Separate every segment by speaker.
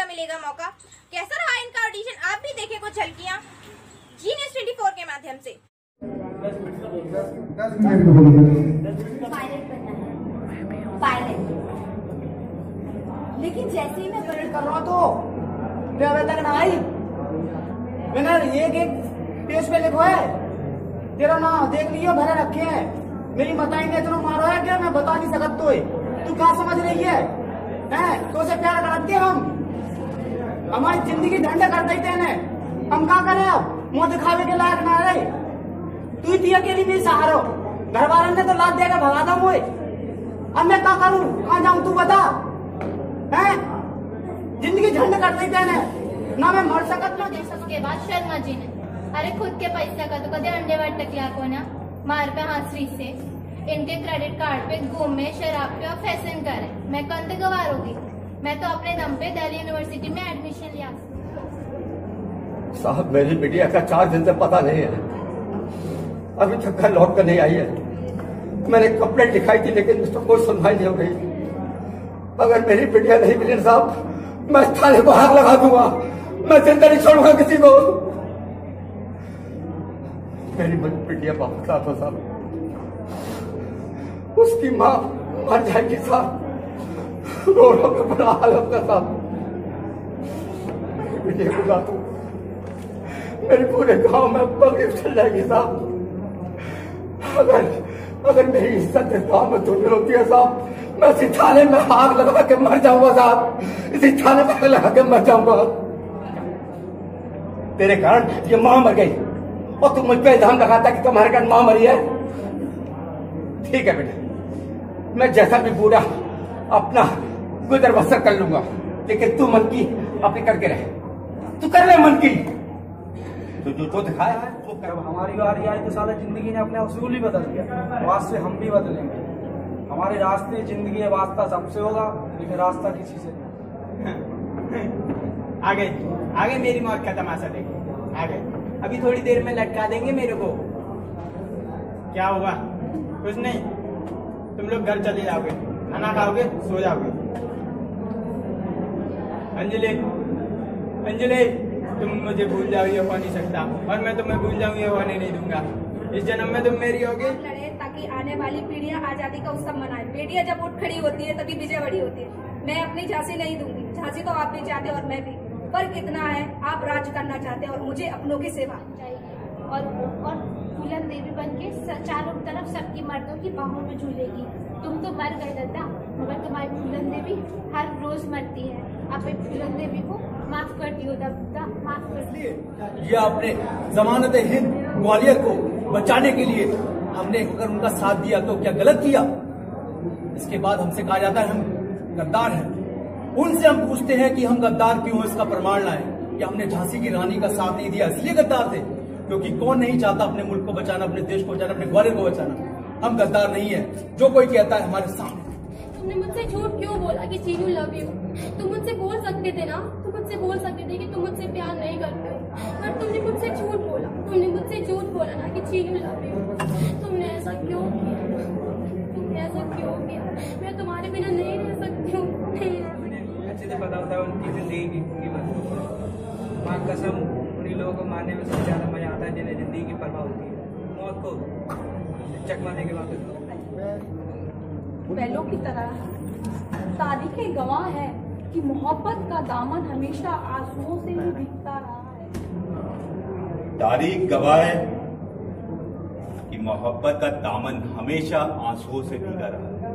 Speaker 1: मिलेगा मौका। कैसा रहा इनका ऑडिशन, आप भी देखे कुछ झलकियां जी न्यूज़ 24 के माध्यम से।
Speaker 2: पायलट बनना है, पायलट। लेकिन जैसे ही मैं
Speaker 3: कर रहा तो अभी तक ना आई। मैंने एक पेज पे लिखो है तेरा नाम देख लियो, भरे रखे हैं। मेरी बताई ने इतना मारा है क्या मैं बता नहीं सकत। तू क्या समझ रही है तो से प्यार करते हम, हमारी जिंदगी ढंड कर देते हैं। हम क्या करें अब, मुंह दिखावे के लायक ना रहे। तू ही अकेली मेरी सहारो, घर वालों ने तो लाद देगा भगा दू मुझे। अब मैं क्या करूं, कहाँ जाऊं तू बता। है जिंदगी झंड कर देते हैं ना, मैं मर सकत ना दे सकत।
Speaker 4: उसके बाद शर्मा जी ने अरे खुद के पैसे का तो कदे अंडे वाट टकला को ना मार पे हाथरी से इनके क्रेडिट कार्ड पे घूमे, शराब पे और फैशन करे। मैं कंध गवार होगी। मैं तो अपने दम पे दिल्ली यूनिवर्सिटी में एडमिशन लिया।
Speaker 5: साहब मेरी बिटिया का 4 दिन से पता नहीं है, अभी तक घर लौट कर नहीं आई है। मैंने कंप्लेंट लिखाई थी लेकिन उसको कोई सुनवाई नहीं हो गई। अगर मेरी बिटिया नहीं मिली साहब मैं थाने को आग लगा दूंगा, मैं जिंदा नहीं छोड़ूंगा किसी को। मेरी बिटिया वापस आ तो साहब, उसकी माँ मर जाएगी साहब, रो रो कर बड़ा हाल होगा साहब। मेरी बिटिया को ला दूं, मेरे पूरे गांव में पगड़ी चल जाएगी साहब। अगर मेरी इज्जत इस गांव में धुंधल होती है साहब, मैं इसी थाने में आग लगा के मर जाऊंगा साहब, इसी थाने में आग लगा के मर जाऊंगा। तेरे कारण ये मां मर गई और तू मुझ पे इल्जाम लगाता कि तुम्हारे कारण मां मरी है। ठीक है बेटा, मैं जैसा भी बूढ़ा अपना गुजर बसर कर लूंगा, लेकिन तू मन की अपनी करके रहे, तू कर ले मन की। तो दिखाया है वो कर।
Speaker 3: हमारी बारी आई तो साला जिंदगी ने अपने असूल ही बदल दिया, वास्ते से हम भी बदलेंगे। हमारे रास्ते जिंदगी है, वास्ता सबसे होगा लेकिन रास्ता किसी से नहीं।
Speaker 6: आगे आगे मेरी मौत का तमाशा देखो। आगे अभी थोड़ी देर में लटका देंगे मेरे को। क्या होगा, कुछ नहीं। तुम लोग घर चले जाओगे, खाना खाओगे, सो जाओगे। अंजलि अंजलि तुम मुझे भूल जाओ ये हो नहीं सकता, और मैं तुम्हें भूल जाऊँ ये होने नहीं दूंगा। इस जन्म में तुम मेरी होगी।
Speaker 1: लड़े ताकि आने वाली पीढ़ियां आजादी का उत्सव मनाए। बेटियां जब उठ खड़ी होती है तभी विजय बड़ी होती है। मैं अपनी झांसी नहीं दूंगी, झांसी तो आप भी चाहते और मैं भी। पर कितना है, आप राज करना चाहते और मुझे अपनों की सेवा।
Speaker 4: और फूलन देवी बन के चारों तरफ सबकी मर्दों की बाहों में झूलेगी। तुम तो मर गए दादा, मगर तुम्हारी फूलन देवी हर रोज मरती है। आप एक फूलन देवी को माफ कर दियो दादा, माफ कर दियो।
Speaker 7: ये अपने जमानत हिंद ग्वालियर को बचाने के लिए हमने अगर उनका साथ दिया तो क्या गलत किया। इसके बाद हमसे कहा जाता है हम गद्दार हैं। उनसे हम पूछते हैं कि हम गद्दार क्यों, इसका प्रमाण लाएं। कि हमने झांसी की रानी का साथ नहीं दिया इसलिए गद्दार थे, क्योंकि कौन नहीं चाहता अपने मुल्क को बचाना, अपने देश को बचाना, अपने ग्वालियर को बचाना। हम गद्दार नहीं है, जो कोई कहता है हमारे सामने।
Speaker 4: तुमने मुझसे झूठ क्यों बोला कि चीनू लव यू? तुम मुझसे बोल सकते थे ना, तुम मुझसे बोल सकते थे कि तुम मुझसे प्यार नहीं करते, पर तुमने मुझसे झूठ बोला। तुमने मुझसे झूठ बोला ना कि चीनू लव यू। तुमने ऐसा क्यों किया? तुमने ऐसा क्यों किया? मैं तुम्हारे बिना नहीं रह सकती हूँ।
Speaker 6: अच्छे से पता होता है उनकी जिंदगी की कीमत। माँ कसम, उन्हीं लोगों को मारने में सबसे ज्यादा मजा आता है जिन्हें जिंदगी की परवाह होती है। मौत को चकमा देके वापस
Speaker 2: बैलों की तरह तारीखें गवाह है कि मोहब्बत का दामन हमेशा आंसुओं से ही भीगता रहा है।
Speaker 8: तारीख गवाह है कि मोहब्बत का दामन हमेशा आंसुओं से भीगा रहा है।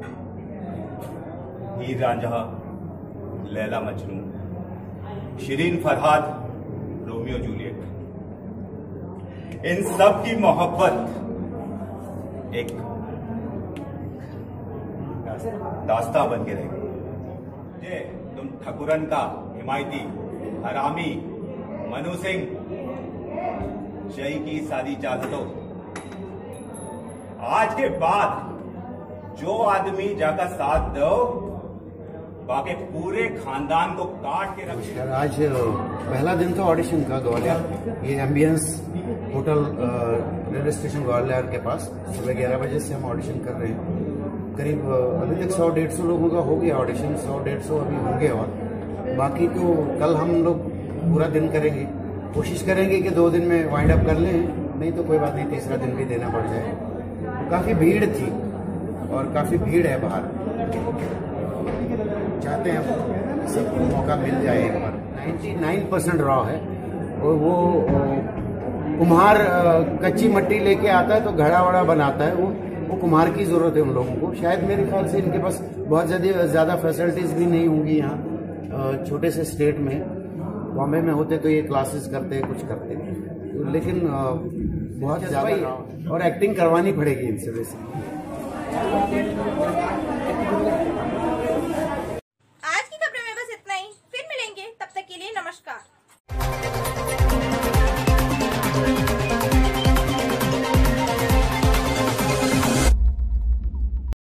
Speaker 8: हीर रांझा, लैला मजनू, शिरीन फरहाद, रोमियो जूलियट, इन सब की मोहब्बत एक दास्तां बन के रह गई। तुम ठकुरन का हिमायती, हरामी, मनु सिंह, जय की सारी चाहतों, आज के बाद जो आदमी जाकर साथ दो बाकी पूरे खानदान को काट के रख।
Speaker 9: आज पहला दिन था ऑडिशन का ग्वालियर, ये ambience hotel railway station Gwalior के पास। सुबह 11 बजे से हम ऑडिशन कर रहे हैं। करीब अभी तक 100-150 लोगों का हो गया ऑडिशन, 100-150 अभी होंगे। और बाकी तो कल हम लोग पूरा दिन करेंगे, कोशिश करेंगे कि 2 दिन में वाइंड अप कर लें, नहीं तो कोई बात नहीं, तीसरा दिन भी देना पड़ जाए। काफ़ी भीड़ थी और काफ़ी भीड़ है बाहर, चाहते हैं सबको मौका मिल जाए एक बार। 99% रॉ है और वो कुम्हार कच्ची मिट्टी लेके आता है तो घड़ा वड़ा बनाता है, वो कुम्हार की जरूरत है उन लोगों को। शायद मेरे ख्याल से इनके पास बहुत ज़्यादा फैसिलिटीज भी नहीं होंगी यहाँ छोटे से स्टेट में। बॉम्बे में होते तो ये क्लासेस करते कुछ करते, लेकिन बहुत ज़्यादा और एक्टिंग करवानी पड़ेगी इनसे वैसे।